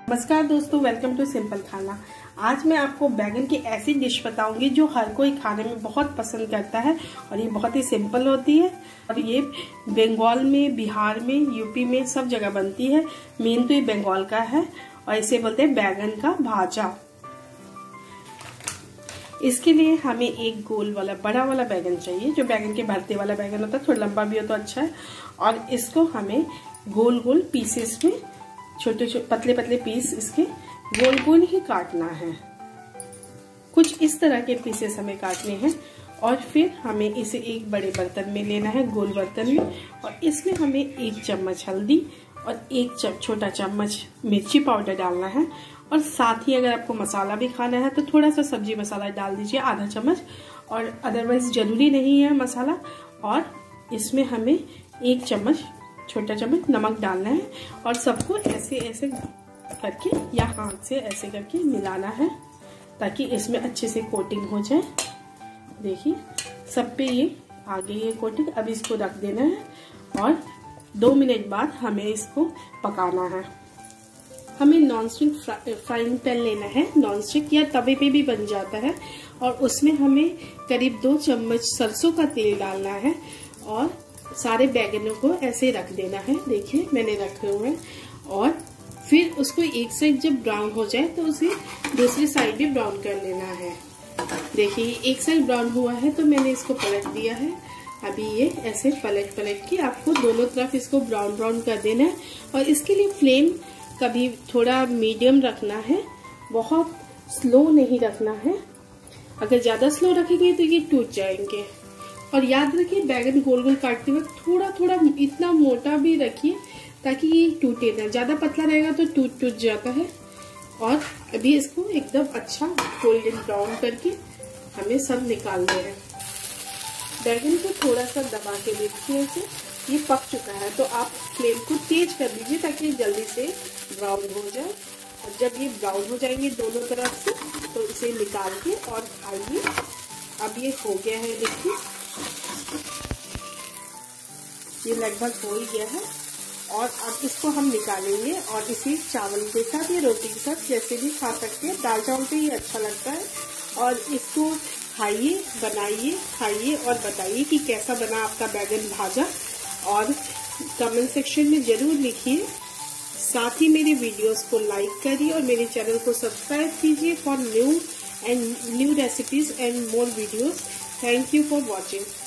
नमस्कार दोस्तों, welcome to simple खाना। आज मैं आपको बैगन की ऐसी डिश बताऊंगी जो हर कोई खाने में बहुत पसंद करता है और ये बहुत ही सिंपल होती है। और ये बंगाल में, बिहार में, यूपी में सब जगह बनती है। मेन तो ये बंगाल का है और इसे बोलते हैं बैगन का भाजा। इसके लिए हमें एक गोल वाला बड़ा वाला बैगन चाहिए, जो बैगन के भरते वाला बैगन होता है, थोड़ा लंबा भी हो तो अच्छा है। और इसको हमें गोल गोल पीसेस में, छोटे छोटे पतले पतले पीस इसके गोल गोल ही काटना है। कुछ इस तरह के पीसेस हमें काटने हैं। और फिर हमें इसे एक बड़े बर्तन में लेना है, गोल बर्तन में, और इसमें हमें 1 चम्मच हल्दी और 1 छोटा चम्मच मिर्ची पाउडर डालना है। और साथ ही अगर आपको मसाला भी खाना है तो थोड़ा सा सब्जी मसाला डाल दीजिए, आधा चम्मच, और अदरवाइज जरूरी नहीं है मसाला। और इसमें हमें 1 चम्मच, छोटा चम्मच नमक डालना है और सबको ऐसे ऐसे करके या हाथ से ऐसे करके मिलाना है ताकि इसमें अच्छे से कोटिंग हो जाए। देखिए सब पे ये आ गई है कोटिंग। अब इसको रख देना है और 2 मिनट बाद हमें इसको पकाना है। हमें नॉनस्टिक फ्राइंग पैन लेना है, नॉनस्टिक या तवे पे भी बन जाता है। और उसमें हमें करीब 2 चम्मच सरसों का तेल डालना है और सारे बैगनों को ऐसे रख देना है। देखिए मैंने रखे हुए हैं। और फिर उसको एक साइड जब ब्राउन हो जाए तो उसे दूसरी साइड भी ब्राउन कर लेना है। देखिए एक साइड ब्राउन हुआ है तो मैंने इसको पलट दिया है। अभी ये ऐसे पलट के आपको दोनों तरफ इसको ब्राउन ब्राउन कर देना है। और इसके लिए फ्लेम कभी थोड़ा मीडियम रखना है, बहुत स्लो नहीं रखना है। अगर ज्यादा स्लो रखेंगे तो ये टूट जाएंगे। और याद रखिए बैगन गोल गोल काटते वक्त थोड़ा थोड़ा इतना मोटा भी रखिए ताकि ये टूटे ना। ज्यादा पतला रहेगा तो टूट जाता है। और अभी इसको एकदम अच्छा गोल्डन ब्राउन करके हमें सब निकालने हैं। बैगन को थोड़ा सा दबा के देखिए से ये पक चुका है, तो आप फ्लेम को तेज कर दीजिए ताकि ये जल्दी से ब्राउन हो जाए। और जब ये ब्राउन हो जाएंगे दोनों तरफ से तो इसे निकाल के और खाइए। अब ये हो गया है, देखिए ये लगभग हो ही गया है। और अब इसको हम निकालेंगे और इसी चावल के साथ या रोटी के साथ जैसे भी खा सकते हैं। दाल चावल पे ये अच्छा लगता है। और इसको खाइए, बनाइए, खाइए और बताइए कि कैसा बना आपका बैगन भाजा। और कमेंट सेक्शन में जरूर लिखिए। साथ ही मेरे वीडियोस को लाइक करिए और मेरे चैनल को सब्सक्राइब कीजिए for new recipes and more videos. Thank you for watching.